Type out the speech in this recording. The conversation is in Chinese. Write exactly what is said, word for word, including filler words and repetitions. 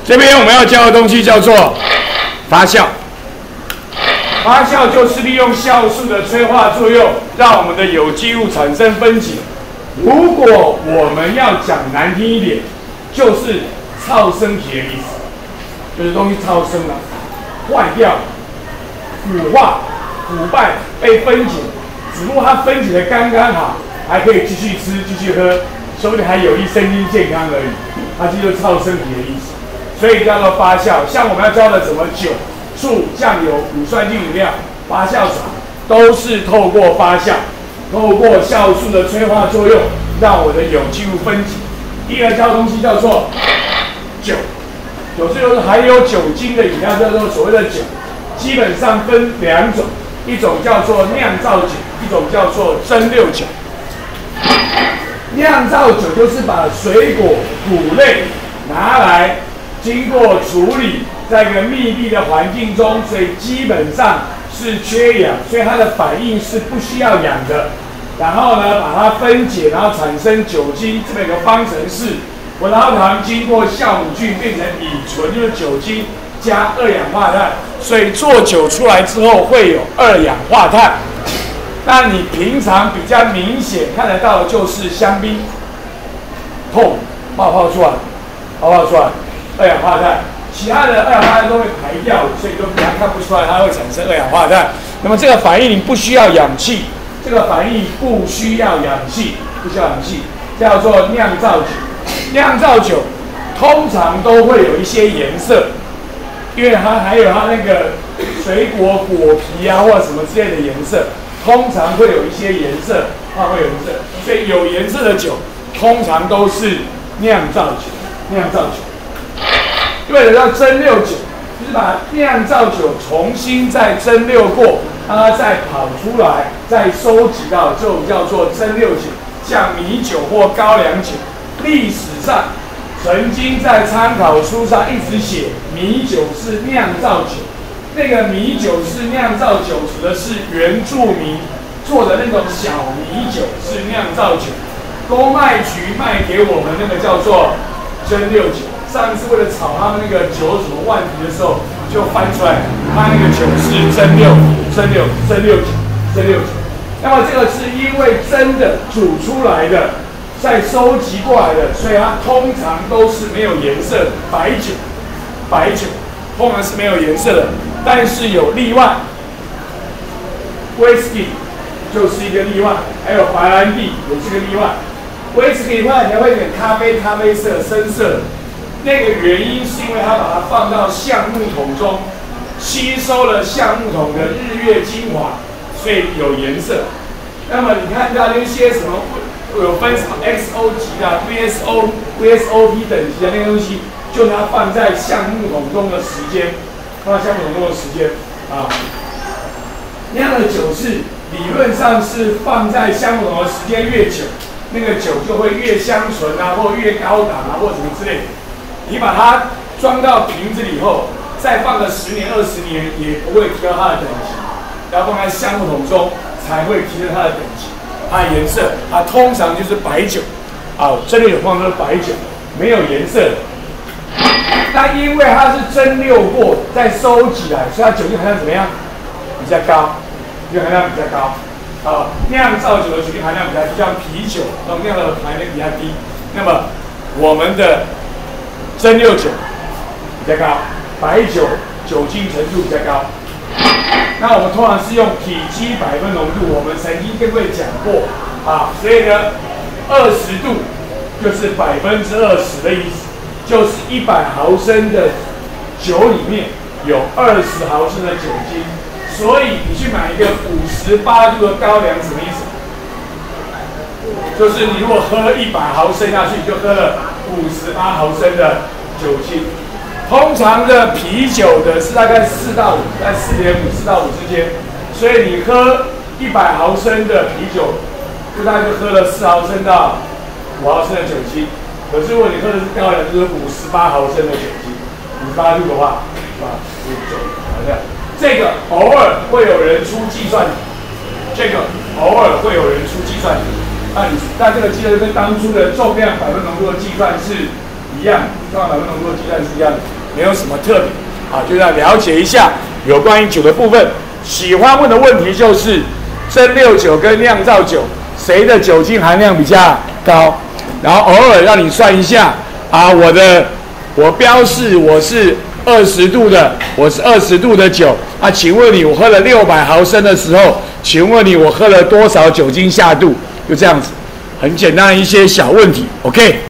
这边我们要教的东西叫做发酵。发酵就是利用酵素的催化作用，让我们的有机物产生分解。如果我们要讲难听一点，就是超生体的意思，就是东西超生了，坏掉了，腐化、腐败、被分解。只不过它分解的刚刚好，还可以继续吃、继续喝，说不定还有益身心健康而已。它就是超生体的意思，所以叫做发酵。像我们要教的什么酒、醋、酱油、乳酸菌饮料、发酵茶，都是透过发酵，透过酵素的催化作用，让我的有机物分解。第二教东西叫做酒，酒就是含有酒精的饮料，叫做所谓的酒。基本上分两种，一种叫做酿造酒，一种叫做蒸馏酒。酿造酒就是把水果、谷类拿来经过处理，在一个密闭的环境中，所以基本上是缺氧，所以它的反应是不需要氧的。然后呢，把它分解，然后产生酒精，这么一个方程式。葡萄糖经过酵母菌变成乙醇，就是酒精加二氧化碳，所以做酒出来之后会有二氧化碳。那你平常比较明显看得到的就是香槟，痛冒泡出来，泡泡出来，二氧化碳。其他的二氧化碳都会排掉，所以都比较看不出来它会产生二氧化碳。那么这个反应你不需要氧气，这个反应不需要氧气，不需要氧气，叫做酿造酒。酿造酒通常都会有一些颜色，因为它还有它那个水果果皮啊或者什么之类的颜色，通常会有一些颜色，它会有颜色，所以有颜色的酒通常都是酿造酒。酿造酒，为了要蒸馏酒，就是把酿造酒重新再蒸馏过，让它再跑出来，再收集到，就叫做蒸馏酒。像米酒或高粱酒，历史上曾经在参考书上一直写米酒是酿造酒，那个米酒是酿造酒指的是原住民做的那种小米酒是酿造酒，公卖局卖给我们那个叫做蒸馏酒。上次为了炒他们那个酒什么万提的时候，就翻出来，他那个酒是蒸馏、蒸馏、蒸馏酒、蒸馏酒。那么这个是因为真的煮出来的，再收集过来的，所以它通常都是没有颜色的白酒。白酒通常是没有颜色的，但是有例外。Whisky 就是一个例外，还有白兰地也是个例外。Whisky 的话，你会有点咖啡、咖啡色、深色的。那个原因是因为它把它放到橡木桶中，吸收了橡木桶的日月精华，所以有颜色。那么你看到那些什么有分什么 X O 级的、V S O、V S O P 等级的那些东西，就是它放在橡木桶中的时间，放在橡木桶中的时间啊。那样的酒是理论上是放在橡木桶的时间越久，那个酒就会越香醇啊，或越高档啊，或什么之类的。你把它装到瓶子里以后，再放个十年、二十年，也不会提高它的等级。要放在橡木桶中，才会提升它的等级。它的颜色，它通常就是白酒，啊，蒸馏酒通常都是白酒，没有颜色的。那因为它是蒸馏过再收集来，所以它酒精含量怎么样？比较高，酒精含量比较高。啊，酿造酒的酒精含量比较低，像啤酒这种酿造的含量比较低。那么我们的蒸馏酒比较高，白酒酒精程度比较高。那我们通常是用体积百分浓度，我们曾经跟各位讲过啊，所以呢，二十度就是百分之二十的意思，就是一百毫升的酒里面有二十毫升的酒精，所以你去买一个五十八度的高粱，什么意思？就是你如果喝一百毫升下去，你就喝了五十八毫升的酒精。通常的啤酒的是大概四到五，在四点五、四到五之间，所以你喝一百毫升的啤酒，就大概就喝了四毫升到五毫升的酒精。可是如果你喝的是高粱，就是五十八毫升的酒精，五十八度的话，啊，是九好像。这个偶尔会有人出计算，这个偶尔会有人出计算。那你那这个计算跟当初的重量百分浓度的计算是一样，重量百分浓度的计算是一样的。 没有什么特别啊，就要了解一下有关于酒的部分。喜欢问的问题就是蒸馏酒跟酿造酒谁的酒精含量比较高，然后偶尔让你算一下啊，我的我标示我是二十度的，我是二十度的酒啊，请问你我喝了六百毫升的时候，请问你我喝了多少酒精下肚？就这样子，很简单的一些小问题 ，OK。